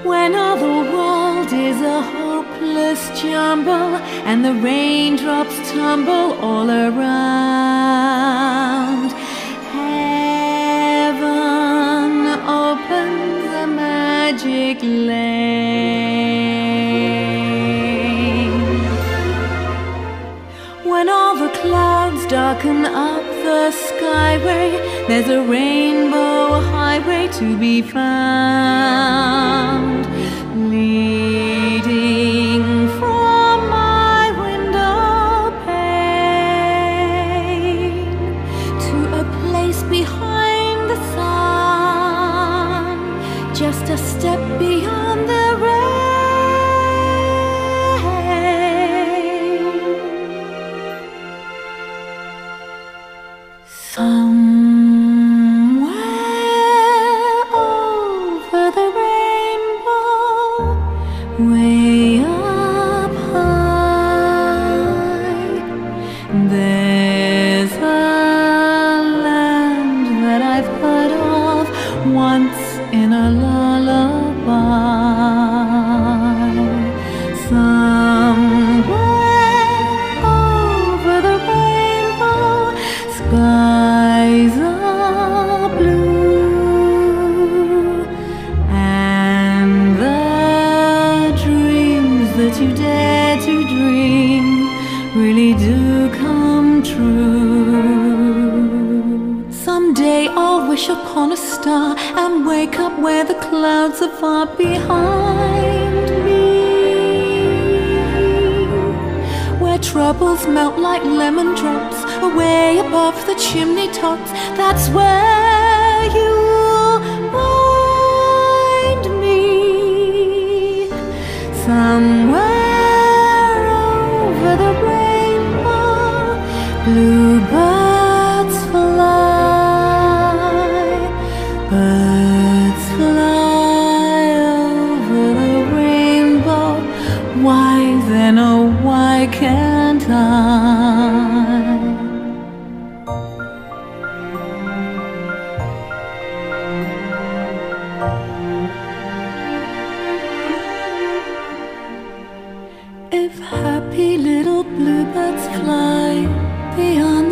When all the world is a hopeless jumble and the raindrops tumble all around, heaven opens a magic lane. When all the clouds darken up the skyway, there's a rainbow highway to be found, leading from my window pane to a place behind the sun, just a step beyond the rain. Somewhere over the rainbow, way up high, there's a land that I've heard of once in a lullaby. Somewhere over the rainbow, skies are blue, and the dreams that you dare to dream really do come true. Someday I'll wish upon a star and wake up where the clouds are far behind me, where troubles melt like lemon drops away above the chimney tops. That's where you'll find me. Somewhere over the rainbow, bluebirds fly, birds fly over the rainbow. Why then, oh why can't I? If happy little bluebirds fly beyond